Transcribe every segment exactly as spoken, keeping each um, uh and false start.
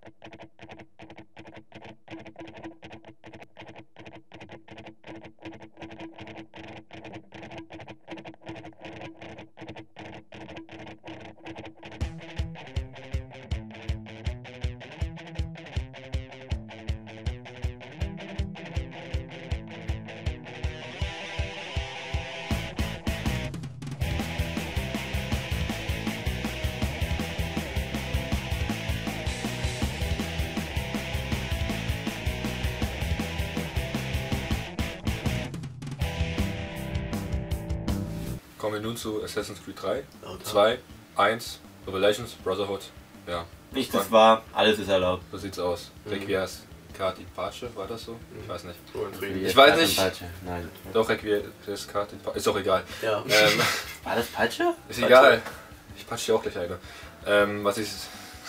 Kommen wir nun zu Assassin's Creed drei, zwei, eins, Revelations, Brotherhood. Ja. Nichts ist wahr, alles ist erlaubt. So sieht's aus. Mhm. Requies Card in Pace, war das so? Mhm. Ich weiß nicht. Requies ich weiß nicht. Nein. Doch, Requies Card in Pace. Ist auch egal. Ja. Ähm, war das Pace? Ist egal. Ich patsche dir auch gleich eine. Ähm, was ich.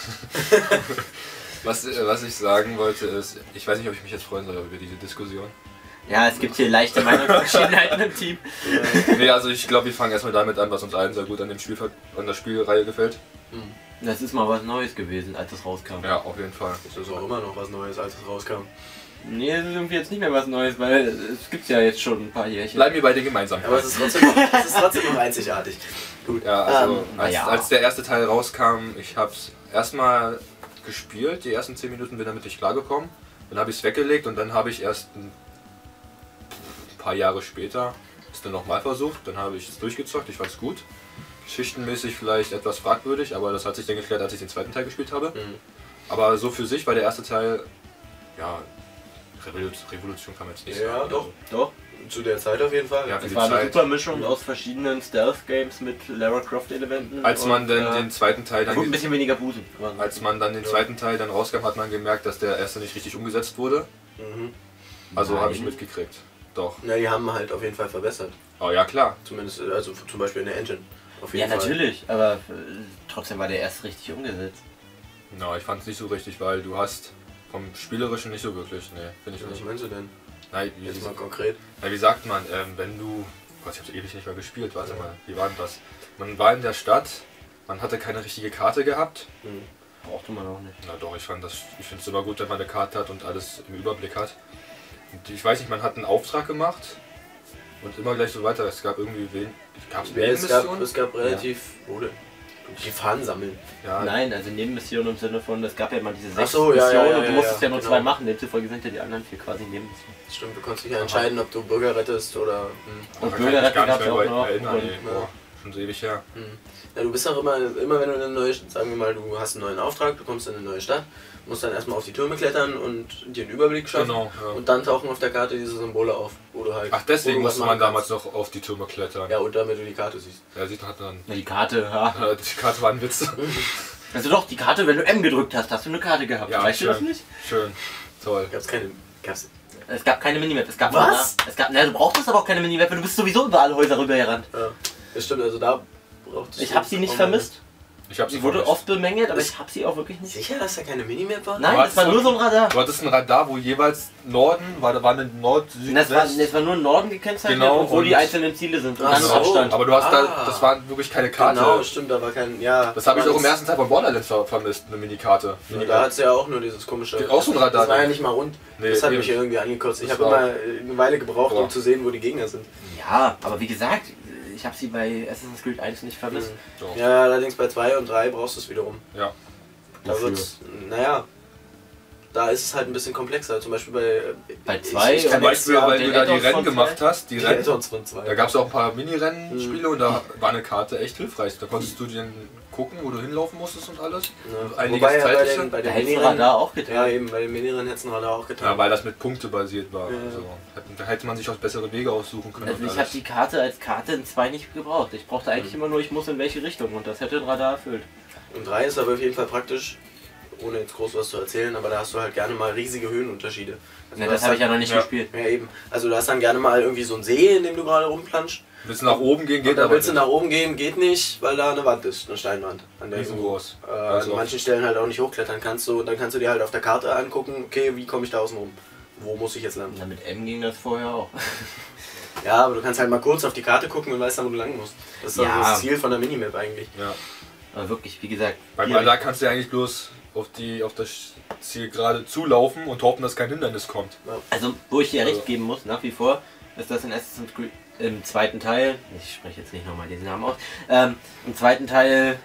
was, was ich sagen wollte ist, ich weiß nicht, ob ich mich jetzt freuen soll über diese Diskussion. Ja, es gibt hier leichte Meinungsverschiedenheiten im Team. Nee, also ich glaube, wir fangen erstmal damit an, was uns allen sehr gut an, dem Spiel, an der Spielreihe gefällt. Das ist mal was Neues gewesen, als es rauskam. Ja, auf jeden Fall. Das ist auch immer noch was Neues, als es rauskam. Nee, es ist irgendwie jetzt nicht mehr was Neues, weil es gibt ja jetzt schon ein paar Jährchen. Bleiben wir bei den Gemeinsamkeiten. Aber es ist trotzdem noch, es ist trotzdem noch einzigartig. Gut, ja, also ähm, als, ja. als der erste Teil rauskam, ich habe es erstmal gespielt, die ersten zehn Minuten bin damit nicht klargekommen. Dann habe ich es weggelegt und dann habe ich erst ein paar Jahre später es dann nochmal versucht, dann habe ich es durchgezockt, ich fand es gut. Geschichtenmäßig vielleicht etwas fragwürdig, aber das hat sich dann geklärt, als ich den zweiten Teil gespielt habe. Mhm. Aber so für sich war der erste Teil, ja, Revolution, Revolution kann man jetzt nicht ja, sagen. Ja, doch, doch. Zu der Zeit auf jeden Fall. Ja, es war eine Zeit. super Mischung aus verschiedenen Stealth-Games mit Lara Croft-Elementen. Als man und, dann äh, den zweiten Teil dann... ein bisschen weniger Busen. Als man dann den ja. zweiten Teil dann rauskam, hat man gemerkt, dass der erste nicht richtig umgesetzt wurde. Mhm. Also habe ich mitgekriegt. Doch. Na, die haben halt auf jeden Fall verbessert. Oh ja, klar. Zumindest, also zum Beispiel in der Engine. Auf jeden ja, Fall. natürlich, aber äh, trotzdem war der erst richtig umgesetzt. Na, no, ich fand es nicht so richtig, weil du hast vom Spielerischen nicht so wirklich, ne, finde ich ja, nicht. Was meinst du denn? Nein, wie, Jetzt mal konkret. Na, wie sagt man, ähm, wenn du, Gott, ich hab's ewig nicht mehr gespielt, warte ja. mal, wie war denn das? Man war in der Stadt, man hatte keine richtige Karte gehabt. Hm. Brauchte man auch nicht. Na doch, ich fand das, ich finde es immer gut, wenn man eine Karte hat und alles im Überblick hat. Und ich weiß nicht, man hat einen Auftrag gemacht und immer gleich so weiter. Es gab irgendwie wen, gab's ja, es gab es gab relativ, ja. Oder? Die Fahnen sammeln. Ja. Nein, also Nebenmissionen im Sinne von, es gab ja mal diese sechs so, ja, Missionen ja, ja, und du musstest ja, ja nur genau. zwei machen, demzufolge sind ja die anderen vier quasi Nebenmissionen. Stimmt, du konntest dich ja entscheiden, ob du Bürger rettest oder... Hm. Und Bürger retten gab es ja auch noch. Erinnern, und, nee, boah, schon so ewig her. Hm. Ja, du bist auch immer, immer wenn du eine neue, sagen wir mal, du hast einen neuen Auftrag, du kommst in eine neue Stadt, musst dann erstmal auf die Türme klettern und dir einen Überblick schaffen. Genau, ja. Und dann tauchen auf der Karte diese Symbole auf, wo du halt... Ach, deswegen musste man damals noch auf die Türme klettern. Ja, und damit du die Karte siehst. Ja, sieht hat dann... Ja, die Karte, ja. ja. Die Karte war ein Witz. Also doch, die Karte, wenn du M gedrückt hast, hast du eine Karte gehabt. Ja, weißt schön, du das nicht? Schön, toll. Gab's keine... Gab's... Es gab keine Minimap. Es gab Was? Nur, es gab, na, du brauchtest aber auch keine Minimap, du bist sowieso über alle Häuser rübergerannt. Ja, das stimmt, also da brauchtest Ich hab sie nicht vermisst. Ich hab sie sie wurde vermisst. oft bemängelt, aber ich hab sie auch wirklich nicht. Sicher, dass da keine Minimap war? Nein, das war nur so ein Radar. Du hattest ein Radar, wo jeweils Norden, war da war eine Nord, Süd, das war, West. das war nur Norden gekennzeichnet, Genau, und wo und die einzelnen Ziele sind. Und Ach dann so. Abstand. Aber du hast Ah. da, das war wirklich keine Karte. Genau, stimmt, da war kein... Ja, Das habe ich auch im das- ersten Teil von Borderlands ver vermisst, eine Minikarte. Ja, da hat es ja auch nur dieses komische... Auch so ein Radar. Das war ja nicht mal rund. Nee, das hat eben. mich irgendwie angekotzt. Ich Das habe war- immer eine Weile gebraucht, Boah. um zu sehen, wo die Gegner sind. Ja, aber wie gesagt, ich habe sie bei Assassin's Creed eins nicht vermisst. Doch. Ja, allerdings bei zwei und drei brauchst du es wiederum. Ja. Da Wofür? wird's, naja, da ist es halt ein bisschen komplexer. Zum Beispiel bei... Bei zwei ich, ich Zum kann jetzt, Beispiel, ja, weil den du da die Add-ons Rennen von gemacht zwei? hast, die die Rennen, Add-ons von zwei. da gab es auch ein paar Mini-Rennspiele Mhm. und da war eine Karte echt hilfreich. Da konntest du dann gucken, wo du hinlaufen musstest und alles. Ja. Einiges Wobei ja bei zeitliche. den, bei Da den hätte ich Minirennen... Radar auch getan. Ja, eben, bei den Minirennen hätte es ein Radar auch getan. Ja, weil das mit Punkte basiert war. Ja. Also, da hätte man sich auch bessere Wege aussuchen können. Also und ich habe alles. die Karte als Karte in zwei nicht gebraucht. Ich brauchte eigentlich Mhm. immer nur, ich muss in welche Richtung, und das hätte ein Radar erfüllt. Und drei ist aber auf jeden Fall praktisch, ohne jetzt groß was zu erzählen, aber da hast du halt gerne mal riesige Höhenunterschiede. Also Ne, du das hast habe ich ja halt- noch nicht Ja. gespielt. Ja, eben. Also du hast dann gerne mal irgendwie so einen See, in dem du gerade rumplanscht. Willst du nach oben gehen, Und geht da aber willst du nicht. nach oben gehen, geht nicht, weil da eine Wand ist, eine Steinwand. An der du Riesengroß. äh, Also an manchen Stellen halt auch nicht hochklettern kannst. Du, und dann kannst du dir halt auf der Karte angucken, okay, wie komme ich da außen rum? Wo muss ich jetzt landen? Na, mit M ging das vorher auch. Ja, aber du kannst halt mal kurz auf die Karte gucken und weißt dann, wo du lang musst. Das ist Ja. also das Ziel von der Minimap eigentlich. Ja. Aber wirklich, wie gesagt, Beim hier- Radar kannst du ja eigentlich bloß auf, die, auf das Ziel gerade zulaufen und hoffen, dass kein Hindernis kommt. Also, wo ich dir Also. recht geben muss, nach wie vor, ist das in Assassin's Creed im zweiten Teil, ich spreche jetzt nicht nochmal diesen Namen aus, ähm, im zweiten Teil,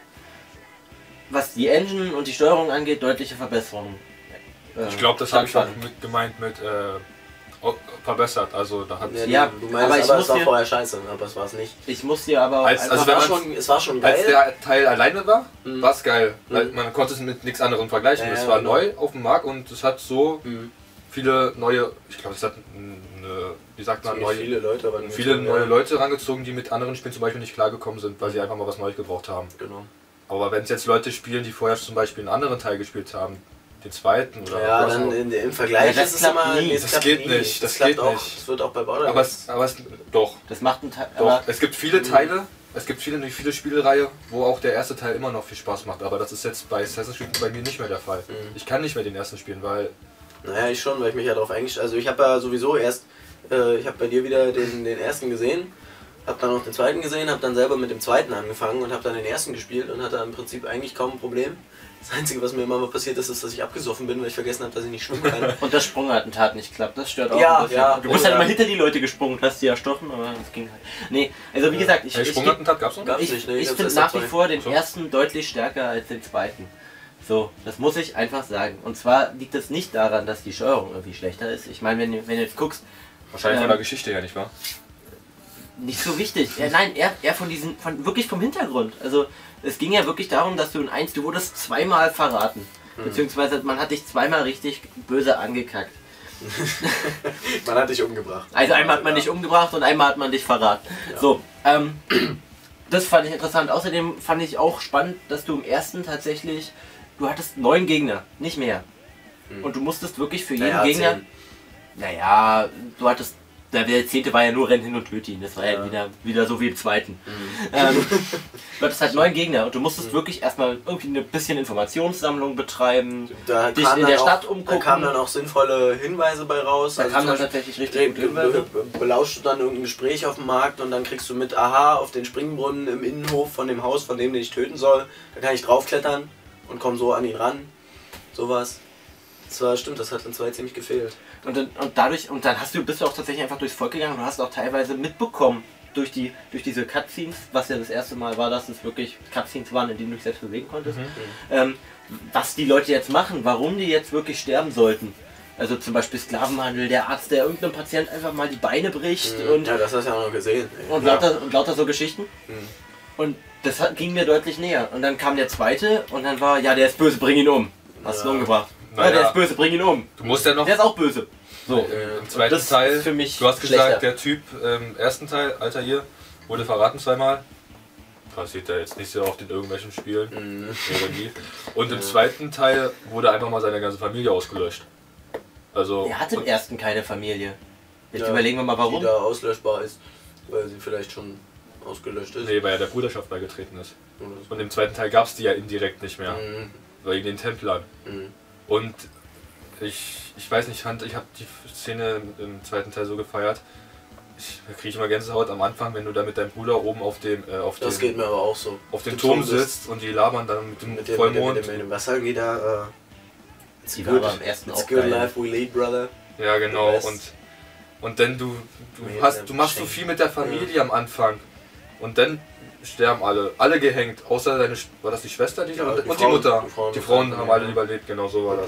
was die Engine und die Steuerung angeht, deutliche Verbesserungen. Äh, Ich glaube, das habe ich auch stattfanden. mit gemeint mit äh, o- verbessert. Also da hat Ja, Ja, du meinst, aber aber, ich es muss war dir- vorher scheiße, aber es war es nicht. Ich muss dir aber auch Als- einfach also es, wenn war man- schon, es war schon als geil. der Teil alleine war, Mhm. war es geil. Weil Mhm. man konnte es mit nichts anderem vergleichen. Ja, es ja, war genau. neu auf dem Markt und es hat so Mhm. viele neue, ich glaube, es hat eine, wie sagt man, Ziemlich neue, viele Leute waren viele gezogen, neue ja. Leute rangezogen, die mit anderen Spielen zum Beispiel nicht klargekommen sind, weil sie einfach mal was Neues gebraucht haben. Genau. Aber wenn es jetzt Leute spielen, die vorher zum Beispiel einen anderen Teil gespielt haben, den zweiten oder Ja, was dann auch- in, im Vergleich Ja, das ist es klappt immer. nie. nee, es Das klappt geht nie. nicht, das klappt geht auch. nicht. Es wird auch bei Borderlands. aber es, aber es, doch, Das macht ein Teil. doch. Aber Es gibt viele Mhm. Teile, es gibt viele, viele Spielreihe, wo auch der erste Teil immer noch viel Spaß macht. Aber das ist jetzt bei Assassin's Creed bei mir nicht mehr der Fall. Mhm. Ich kann nicht mehr den ersten spielen, weil Naja, ich schon, weil ich mich ja darauf eingestellt. Also ich habe ja sowieso erst, äh, ich habe bei dir wieder den, den ersten gesehen, habe dann auch den zweiten gesehen, habe dann selber mit dem zweiten angefangen und habe dann den ersten gespielt und hatte im Prinzip eigentlich kaum ein Problem. Das Einzige, was mir immer mal passiert ist, ist, dass ich abgesoffen bin, weil ich vergessen habe, dass ich nicht schwimmen kann. und das Sprungattentat nicht klappt, das stört auch Ja, ein bisschen. ja, Du bist ja. halt immer hinter die Leute gesprungen und hast sie erstochen, aber das ging halt. Nee, also wie gesagt, ich, hey, ich, Sprungattentat gab's noch? Gab's ich, nicht, ne? ich Ich hab's finde erst nach wie dabei. vor den So. ersten deutlich stärker als den zweiten. So, das muss ich einfach sagen. Und zwar liegt es nicht daran, dass die Steuerung irgendwie schlechter ist. Ich meine, wenn, du- wenn du jetzt guckst, Wahrscheinlich Ähm, von der Geschichte her, nicht wahr? nicht so wichtig. Ja, nein, eher, eher von diesen, von, wirklich vom Hintergrund. Also es ging ja wirklich darum, dass du in eins, du wurdest zweimal verraten. Mhm. Beziehungsweise man hat dich zweimal richtig böse angekackt. Man hat dich umgebracht. Also einmal hat man Ja. dich umgebracht und einmal hat man dich verraten. Ja. So, ähm, das fand ich interessant. Außerdem fand ich auch spannend, dass du im ersten tatsächlich, du hattest neun Gegner, nicht mehr. Mhm. Und du musstest wirklich für jeden Naja, Gegner, zehn. naja, du hattest, der der zehnte war ja nur Rennen hin und töte ihn, das war ja, Ja. wieder, wieder so wie im zweiten. Mhm. Ähm, du hattest halt neun Gegner und du musstest wirklich erstmal irgendwie ein bisschen Informationssammlung betreiben. Da Dich kam in dann der auch, Stadt Da umgucken. kamen dann auch sinnvolle Hinweise bei raus. Da Also kamen zum dann Beispiel tatsächlich richtig gute be- Hinweise. be- belauschst du dann irgendein Gespräch auf dem Markt und dann kriegst du mit, aha, auf den Springbrunnen im Innenhof von dem Haus, von dem den ich töten soll, da kann ich draufklettern und komme so an ihn ran. Sowas. Das war, stimmt, das hat in zwei ziemlich gefehlt. Und, dann, und dadurch, und dann hast du, bist du auch tatsächlich einfach durchs Volk gegangen und du hast auch teilweise mitbekommen, durch, die, durch diese Cutscenes, was ja das erste Mal war, dass es wirklich Cutscenes waren, in denen du dich selbst bewegen konntest, Mhm. ähm, was die Leute jetzt machen, warum die jetzt wirklich sterben sollten. Also zum Beispiel Sklavenhandel, der Arzt, der irgendeinem Patient einfach mal die Beine bricht Mhm. und, Ja, das hast du ja auch noch gesehen. Ey. und, Ja. lauter, und lauter so Geschichten. Mhm. Und das hat, ging mir deutlich näher. Und dann kam der zweite und dann war, ja, der ist böse, bring ihn um. Hast du Ja. ihn umgebracht. Ja, Naja. der ist böse, bring ihn um. Du musst ja noch Der ist auch böse. So. äh, im zweiten das Teil, ist für mich du hast schlechter. gesagt, der Typ im ersten Teil, Alter hier, wurde verraten zweimal. Passiert ja jetzt nicht so oft in irgendwelchen Spielen. Mhm. Irgendwie. Und im Ja. zweiten Teil wurde einfach mal seine ganze Familie ausgelöscht. Also. Er hatte im und- ersten keine Familie. Jetzt Ja, überlegen wir mal warum. Die da auslöschbar ist, weil sie vielleicht schon ausgelöscht ist. Nee, weil er der Bruderschaft beigetreten ist. Oder Und im zweiten Teil gab es die ja indirekt nicht so. mehr. Mhm. Wegen den Templern. Mhm. Und ich, ich weiß nicht, Hand, ich habe die Szene im zweiten Teil so gefeiert. Ich da kriege ich immer Gänsehaut am Anfang, wenn du da mit deinem Bruder oben auf dem, äh, auf Das dem, geht mir aber auch so. auf dem Du Turm bist sitzt und die labern dann mit dem Mit dem, Vollmond. mit dem, mit dem Wasser geht da. Äh, it's Die war aber im ersten it's auch good geil. life we lead, brother. Ja, genau. Best. Und, und dann du, du, Mit hast, einem du machst so Geschenk. viel mit der Familie am Anfang. Und dann sterben alle. Alle gehängt. Außer deine, Sch- war das die Schwester? Die, Ja, und die die, Frauen- Mutter. die Frauen- Die Frauen haben alle ja. überlebt, genau so war das.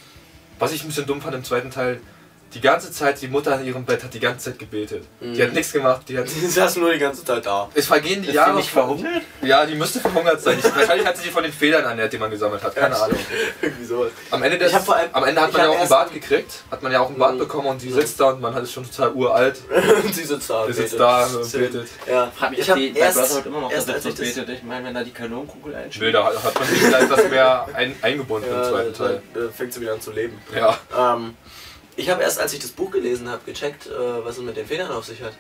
Was ich ein bisschen dumm fand im zweiten Teil, die ganze Zeit, die Mutter in ihrem Bett hat die ganze Zeit gebetet. Die Mhm. hat nichts gemacht, die hat... Die saß nur die ganze Zeit da. Es vergehen die Ist die Jahre... nicht verhungert? Ja, die müsste verhungert sein. Ich, wahrscheinlich hat sie die von den Federn ernährt, die man gesammelt hat. Keine Ahnung. Irgendwie sowas. Am Ende, des, Ich hab vor allem- am Ende hat ich man ja hab auch einen erst- Bart gekriegt. Hat man ja auch einen Bart Mhm. bekommen und sie Mhm. sitzt da und man hat es schon total uralt. Und sie sitzt da. und Sie sitzt betet. da und Schön. betet. Ja, Frag mich, ich ob hab die bei erst, Brotherhood immer noch erst das als ich das, betet. Ich meine, wenn da die Kanonenkugel Nö, einschlägt. da hat man sich wieder etwas mehr ein, eingebunden im ja, zweiten da, Teil. da fängt sie wieder an zu leben. Ja. Ähm, ich habe erst, als ich das Buch gelesen habe, gecheckt, äh, was es mit den Federn auf sich hat.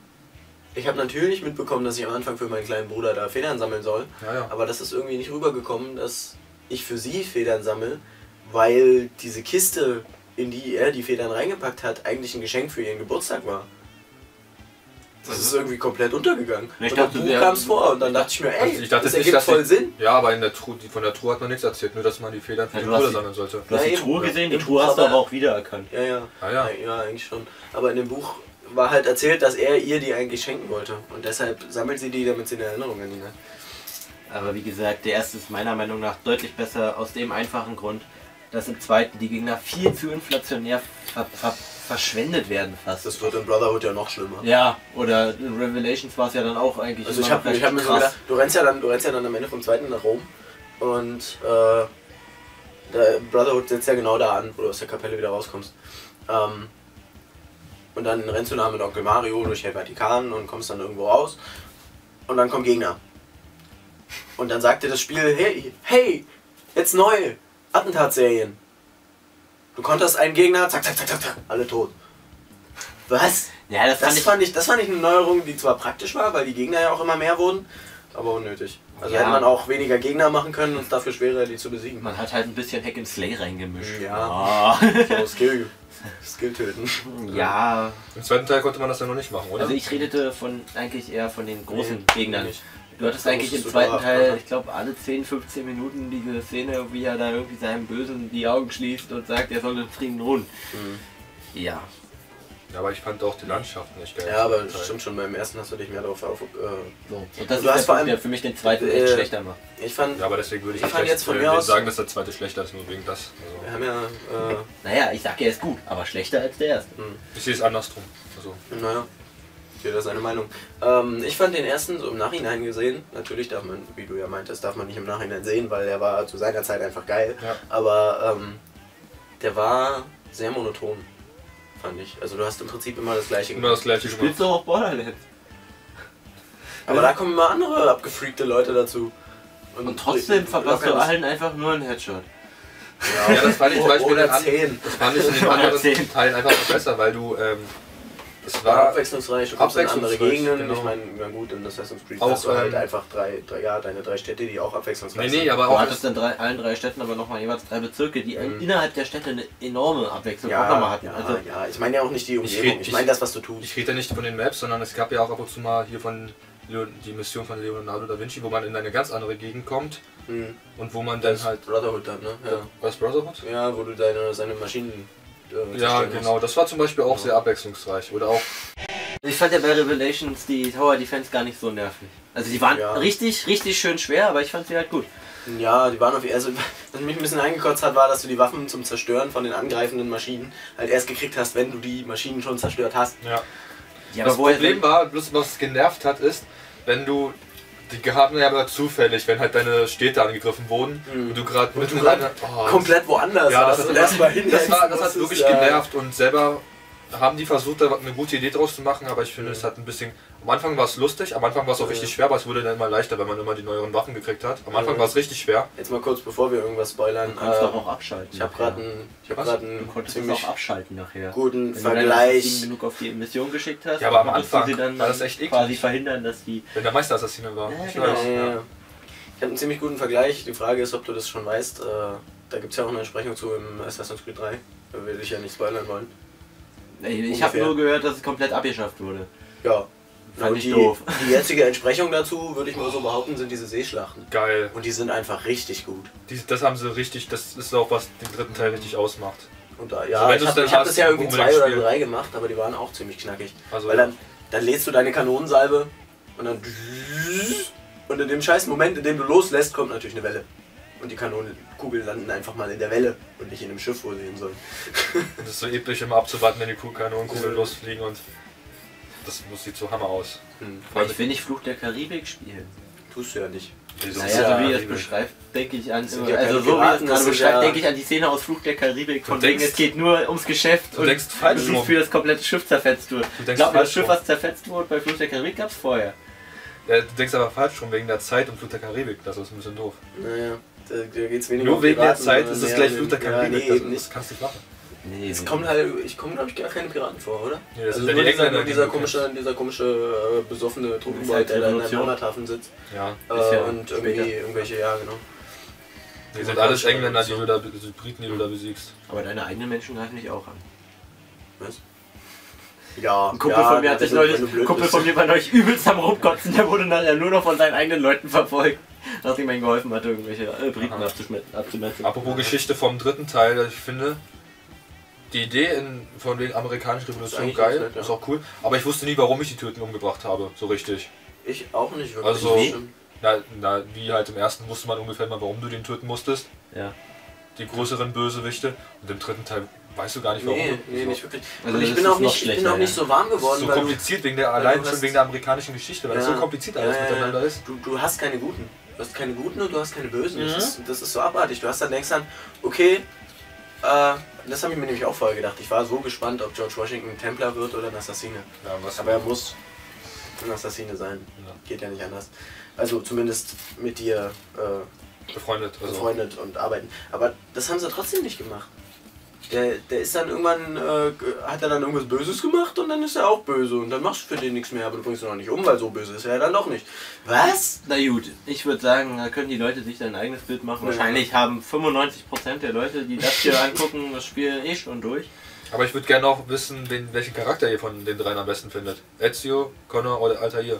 Ich habe natürlich mitbekommen, dass ich am Anfang für meinen kleinen Bruder da Federn sammeln soll, Ja, ja. aber das ist irgendwie nicht rübergekommen, dass ich für sie Federn sammle, weil diese Kiste, in die er die Federn reingepackt hat, eigentlich ein Geschenk für ihren Geburtstag war. Das ist irgendwie komplett untergegangen. Ich und dachte, im Buch der- kam es vor und dann dachte ich mir, ey, Also ich dachte das nicht, ergibt dass voll die- Sinn. Ja, aber in der Truhe, die- von der Truhe hat man nichts erzählt, nur dass man die Federn für Ja, die du hast Truhe die- sammeln sollte. Du hast Ja, die eben. Truhe gesehen, die Im Truhe Buch hast du aber- aber auch wiedererkannt. Ja, ja. Ah ja. ja, eigentlich schon. Aber in dem Buch war halt erzählt, dass er ihr die eigentlich schenken wollte. Und deshalb sammelt sie die, damit sie eine Erinnerung an ihn hat. Aber wie gesagt, der erste ist meiner Meinung nach deutlich besser aus dem einfachen Grund, dass im zweiten die Gegner viel zu inflationär ver ver verschwendet werden fast. Das wird in Brotherhood ja noch schlimmer. Ja, oder in Revelations war es ja dann auch eigentlich Also immer ich habe recht ich hab mir so krass. gedacht, du rennst ja dann, du rennst ja dann am Ende vom zweiten nach Rom und äh, der Brotherhood setzt ja genau da an, wo du aus der Kapelle wieder rauskommst. Ähm, und dann rennst du da mit Onkel Mario durch den Vatikan und kommst dann irgendwo raus und dann kommen Gegner. Und dann sagt dir das Spiel, hey, hey, jetzt neu, Attentatserien. Du konterst einen Gegner, zack, zack, zack, zack, zack, alle tot. Was? Ja, das, Das fand ich, fand ich, das fand ich eine Neuerung, die zwar praktisch war, weil die Gegner ja auch immer mehr wurden, aber unnötig. Also Ja. hätte man auch weniger Gegner machen können und es dafür schwerer, die zu besiegen. man hat halt ein bisschen Hack and Slay reingemischt. Ja. So, Skill, Skill töten. Ja, Im zweiten Teil konnte man das ja noch nicht machen, oder? also ich redete von eigentlich eher von den großen Nee, Gegnern. nicht. Du hattest Da eigentlich im musstest du zweiten dauerhaft Teil, machen. ich glaube, alle zehn, fünfzehn Minuten diese Szene, wie er da irgendwie seinem Bösen die Augen schließt und sagt, er soll in Frieden ruhen. Mhm. Ja. Ja, aber ich fand auch die Landschaften nicht geil. Ja, aber Im zweiten stimmt schon, beim ersten hast du dich mehr darauf auf. Äh, So. Und das Du ist hast der vor Punkt, allem- der für mich den zweiten äh, echt schlechter macht. ich fand, Teil. Ja, aber deswegen würde ich Ich nicht fand schlecht, jetzt von äh, mir aus- sagen, dass der zweite schlechter ist, nur wegen das. wir Also, haben ja, äh, Naja, ich sag ja, er ist gut, aber schlechter als der erste. hm. ich sehe es andersrum. Also, Naja, jeder seine Meinung. Ähm, ich fand den ersten so im Nachhinein gesehen. Natürlich darf man, wie du ja meintest, darf man nicht im Nachhinein sehen, weil er war zu seiner Zeit einfach geil. ja. Aber ähm, der war sehr monoton, fand ich. Also du hast im Prinzip immer das gleiche Immer das gleiche Du gemacht. spielst doch auch Borderlands. Aber da kommen immer andere abgefreakte Leute dazu. Und trotzdem verpasst du lockern das- allen einfach nur einen Headshot. Ja, Ja, das fand ich zum Beispiel oder in an- zehn. Das fand ich in den Oder anderen zehn. Teilen einfach noch besser, weil du, ähm, es War war, abwechslungsreich, du kommst in andere abwechslungsreich, Gegenden. genau. Ich meine, na gut, in Assassin's Creed Auch, hast du halt ähm, einfach drei, drei, ja, deine drei Städte, die auch abwechslungsreich nee, nee, sind. aber Du auch, hattest in drei, allen drei Städten aber nochmal jeweils drei Bezirke, die Mhm. innerhalb der Städte eine enorme Abwechslung auch Ja, nochmal hatten. ja, Also, ja, ich meine ja auch nicht die Umgebung, red- ich, ich- meine das, was du tust. ich rede ja nicht von den Maps, sondern es gab ja auch ab und zu mal hier von Leo, die Mission von Leonardo da Vinci, wo man in eine ganz andere Gegend kommt Hm. und wo man dann Das halt, Brotherhood dann, ne? Ja, was, Brotherhood? ja wo du deine, seine Maschinen äh, Ja, zerstören genau, das war zum Beispiel auch Ja. sehr abwechslungsreich. Oder auch, ich fand ja bei Revelations die Tower Defense gar nicht so nervig. Also die waren Ja. richtig, richtig schön schwer, aber ich fand sie halt gut. hast. Ja, die waren auf also was mich ein bisschen eingekotzt hat, war, dass du die Waffen zum Zerstören von den angreifenden Maschinen halt erst gekriegt hast, wenn du die Maschinen schon zerstört hast. ja. Ja, Das woher Problem war, bloß was genervt hat, ist, wenn du, die haben ja aber zufällig, wenn halt deine Städte angegriffen wurden Mhm. und du gerade Und mitten du in grad einer, oh, komplett woanders ja, warst das, und das, erstmal das, hinhelfen war, das hat musstest, wirklich ja. genervt und selber haben die versucht, da eine gute Idee draus zu machen, aber ich finde, Mhm. es hat ein bisschen, am Anfang war es lustig, am Anfang war es auch Ja. richtig schwer, aber es wurde dann immer leichter, wenn man immer die neueren Waffen gekriegt hat. Am Anfang Mhm. war es richtig schwer. Jetzt mal kurz, bevor wir irgendwas spoilern. Du kannst ähm, doch auch abschalten. ich habe nachher. gerade einen, ich hab Was? grad Du einen konntest es ziemlich auch abschalten nachher. guten Wenn du deine Vergleich. Assassinen genug auf die Mission geschickt hast, Ja, aber am konntest du Anfang sie dann war das echt eklig. quasi verhindern, dass die... Wenn der Meisterassassine war. Ja, ich genau. weiß, Ja, ja, ja. ja. Ich habe einen ziemlich guten Vergleich. Die Frage ist, ob du das schon weißt. Äh, da gibt es ja auch eine Entsprechung zu im Assassin's Creed drei. Da will ich ja nicht spoilern wollen. Ich habe Ungefähr. nur gehört, dass es komplett abgeschafft wurde. Ja. Fand Und ich die, doof. die jetzige Entsprechung dazu, würde ich mal so behaupten, sind diese Seeschlachten. Geil. Und die sind einfach richtig gut. Die, das haben sie richtig, das ist auch was den dritten Teil richtig ausmacht. Und da, Also ja, wenn ich du's habe dann hab hast, das ja irgendwie unbedingt zwei oder spielen. drei gemacht, aber die waren auch ziemlich knackig. Also, Weil dann, dann lädst du deine Kanonensalve und dann und in dem scheiß Moment, in dem du loslässt, kommt natürlich eine Welle. Und die Kanonenkugeln landen einfach mal in der Welle und nicht in dem Schiff, wo sie hin sollen. das ist so episch immer abzuwarten, wenn die Kuh- Kanonenkugeln losfliegen und das muss sieht so Hammer aus. Hm. Aber ich will nicht Fluch der Karibik spielen. Tust du ja nicht. Wieso? Das ist Naja, ja so wie ihr es Karibik. beschreibt, denke ich an. sind ja Also keine so wie ihr Piraten, es das gerade sind beschreibt, ja- denke ich an die Szene aus Fluch der Karibik, von Du wegen denkst- es geht nur ums Geschäft Du und denkst falsch du siehst, rum. wie das komplette Schiff zerfetzt wird. Du Ich denkst glaube, das falsch Schiff, rum. was zerfetzt wurde bei Fluch der Karibik, gab es vorher. Ja, du denkst aber falsch rum, wegen der Zeit und Flut der Karibik, das ist ein bisschen doof. Naja, da, da geht's weniger Nur um wegen der Piraten, Zeit sondern ist es mehr gleich um Flut der den- Karibik, Ja, nee, das, eben nicht. das kannst du nicht machen. Nee, Es kommen halt, ich komme glaube ich gar keine Piraten vor, oder? Nee, das Also sind ja nur die dieser, Engländer, nur die dieser du komische, dieser komische äh, besoffene Trunkenbold, halt der da in Revolution. einem Heimathafen sitzt. Ja, Ist Äh, ja und irgendwie später. irgendwelche, ja genau. die sind alles Engländer, die du da, die Briten, die du da besiegst. Aber deine eigenen Menschen greifen dich auch an. Was? Ja, Ein Kumpel ja, von mir hat wenn sich du- neulich, wenn du blöd Kumpel bist. von mir war neulich übelst am Rumkotzen, der wurde nachher nur noch von seinen eigenen Leuten verfolgt, nachdem er ihm geholfen hatte, irgendwelche äh, Briten Aha. abzuschmetten- abzumetzen. Apropos Geschichte vom dritten Teil, ich finde die Idee in, von wegen amerikanischen Ist Revolution eigentlich geil, ganz nett, ja. ist auch cool, aber ich wusste nie, warum ich die Türken umgebracht habe, so richtig. Ich auch nicht wirklich. Also- das stimmt. Na, na, wie halt im ersten wusste man ungefähr mal, warum du den töten musstest, Ja. die größeren Bösewichte, und im dritten Teil weißt du gar nicht, warum. Nee, du, nee, so. nicht wirklich. Also Und ich das bin ist auch noch nicht, ich bin schlechter, auch nicht ja. so warm Das ist geworden, so weil du, kompliziert wegen der, weil du allein hast- schon wegen der amerikanischen Geschichte, weil es Ja. so kompliziert alles Ja, ja, miteinander ja. ist. Du, du hast keine Guten. Du hast keine Guten und du hast keine Bösen. Mhm. Das, ist, das ist so abartig. Du hast dann denkst dann, okay, äh, das habe ich mir nämlich auch vorher gedacht. Ich war so gespannt, ob George Washington ein Templer wird oder ein Assassine. Ja, was Aber er muss ein Assassine sein. Ja. Geht ja nicht anders. Also zumindest mit dir äh, befreundet. Also. befreundet und arbeiten. Aber das haben sie trotzdem nicht gemacht. Der, der ist dann irgendwann, äh, hat er dann irgendwas Böses gemacht und dann ist er auch böse und dann machst du für den nichts mehr, aber du bringst ihn auch nicht um, weil so böse ist er dann doch nicht. Was? Na gut, ich würde sagen, da können die Leute sich dann ein eigenes Bild machen. Ja. Wahrscheinlich haben fünfundneunzig Prozent der Leute, die das hier angucken, das Spiel eh schon durch. Aber ich würde gerne auch wissen, wen, welchen Charakter ihr von den dreien am besten findet. Ezio, Connor oder Altair.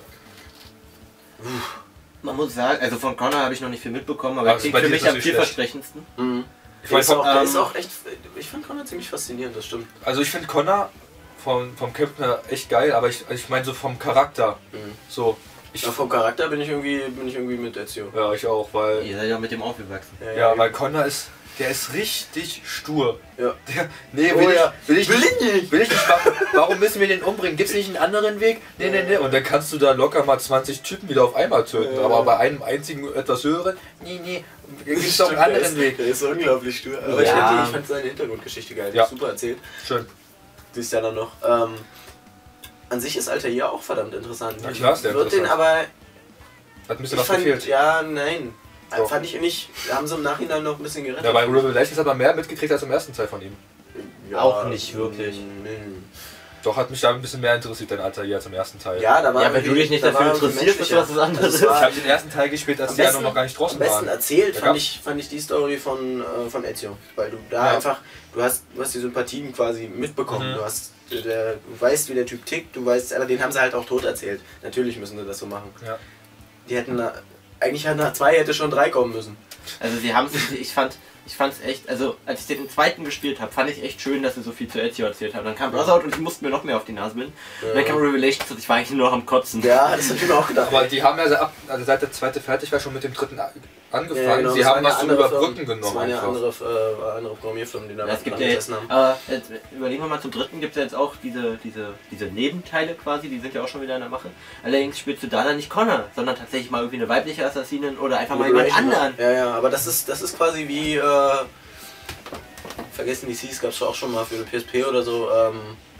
Man muss sagen, also von Connor habe ich noch nicht viel mitbekommen, aber er Also klingt bei für dir mich ist das am nicht schlecht. vielversprechendsten. Mhm. Ich Der mein, ist, auch, der ähm, ist auch echt, ich fand Connor ziemlich faszinierend, das stimmt. Also ich finde Connor vom, vom Captain her echt geil, aber ich, ich meine so vom Charakter. Mhm. So, ich, Ja, vom Charakter bin ich irgendwie, bin ich irgendwie mit Ezio. ja, ich auch, weil, Ihr seid ja mit dem aufgewachsen. ja, weil Connor ist, der ist richtig stur. Ja. Der, nee, Oh will, ja. ich, will ich Will nicht. ich nicht! Will ich nicht machen. Warum müssen wir den umbringen? Gibt es nicht einen anderen Weg? Nee, nee, nee. Und dann kannst du da locker mal zwanzig Typen wieder auf einmal töten. Ja. Aber bei einem einzigen etwas höheren, nee, nee. Gibt es doch einen Stimmt, der anderen ist, Weg. Der ist unglaublich stur. Aber ich, Ja. fand die, ich fand seine Hintergrundgeschichte geil. Ja. Super erzählt. Schön. Die ist ja dann noch. Ähm, an sich ist Altair auch verdammt interessant. Na klar ist der Wird den interessant. aber. Hat ein bisschen Ich was fand, gefehlt. ja, nein. Doch. Fand ich nicht. Haben sie im Nachhinein noch ein bisschen gerettet. Ja, bei Revelations hat man mehr mitgekriegt als im ersten Teil von ihm. Ja, Auch nicht wirklich. mm, Doch, hat mich da ein bisschen mehr interessiert, dein Altair als im ersten Teil. Ja, da war Ja, wenn du dich nicht da dafür war irgendwie interessierst, ist menschlicher. was anderes. Also es Ich war habe den ersten Teil gespielt, als am die ja besten- noch gar nicht draußen Am besten waren. erzählt Da fand gab- ich, fand ich die Story von, äh, von Ezio. Weil du da Ja. einfach, du hast, du hast die Sympathien quasi mitbekommen. Mhm. Du, hast, der, du weißt, wie der Typ tickt, du weißt, aber den haben sie halt auch tot erzählt. Natürlich müssen sie das so machen. Ja. Die hätten, na- eigentlich nach zwei hätte schon drei kommen müssen. Also sie haben sich, ich fand, ich fand's echt, also als ich den zweiten gespielt habe, fand ich echt schön, dass sie so viel zu Ezio erzählt haben. Dann kam Brotherhood und ich musste mir noch mehr auf die Nase binden. Und dann kam Revelations und ich war eigentlich nur noch am Kotzen. Ja, das hab ich mir auch gedacht. Aber die haben ja ab, also seit der zweite fertig war, schon mit dem dritten a- angefangen. Ja, genau, Sie das haben waren ja was zum andere Überbrücken Firmen. Das genommen. waren ja einfach. andere, äh, andere Programmierfirmen, die da Ja, es gibt dran ja jetzt, gesessen haben. aber jetzt überlegen wir mal, zum dritten gibt es ja jetzt auch diese, diese, diese Nebenteile quasi, die sind ja auch schon wieder in der Mache. Allerdings spielst du da dann nicht Connor, sondern tatsächlich mal irgendwie eine weibliche Assassinin oder einfach mal jemand Liberation, anderen. Ja, ja, aber das ist, das ist quasi wie, äh, vergessen die Cs, gab es auch schon mal für eine P S P oder so, ähm,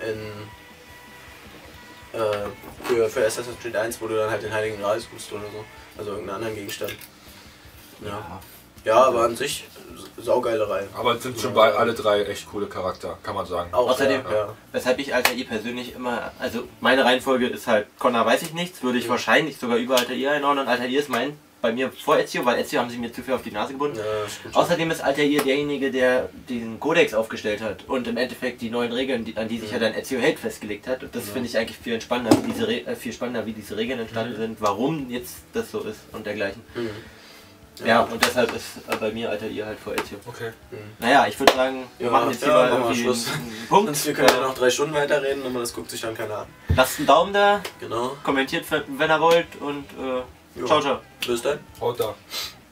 in, äh, für, für Assassin's Creed eins, wo du dann halt den Heiligen Gral suchst oder so, also irgendeinen anderen Gegenstand. Ja, ja, aber an sich saugeile Reihe. Aber es sind schon bei alle drei echt coole Charakter, kann man sagen. Auch, Außerdem, ja, ja. weshalb ich Altair persönlich immer, also meine Reihenfolge ist halt, Connor weiß ich nichts, würde ich wahrscheinlich sogar über Altair einordnen. Altair ist mein, bei mir vor Ezio, weil Ezio haben sie mir zu viel auf die Nase gebunden. Ja, stimmt schon. Außerdem ist Altair derjenige, der den Kodex aufgestellt hat und im Endeffekt die neuen Regeln, die, an die sich ja dann Ezio Held festgelegt hat. Und das finde ich eigentlich viel spannender, wie diese, Re äh, viel spannender, wie diese Regeln entstanden sind, warum jetzt das so ist und dergleichen. Mhm. Ja, und deshalb ist äh, bei mir Altair halt vor Ezio. Okay. Naja, ich würde sagen, wir Ja, machen jetzt hier ja, mal machen wir irgendwie Schluss. einen, einen Punkt. Sonst wir können ja noch drei Stunden weiterreden, aber das guckt sich dann keiner an. Lasst einen Daumen da, Genau. kommentiert, wenn ihr wollt und äh, Jo. ciao, ciao. Bis dann. Haut da.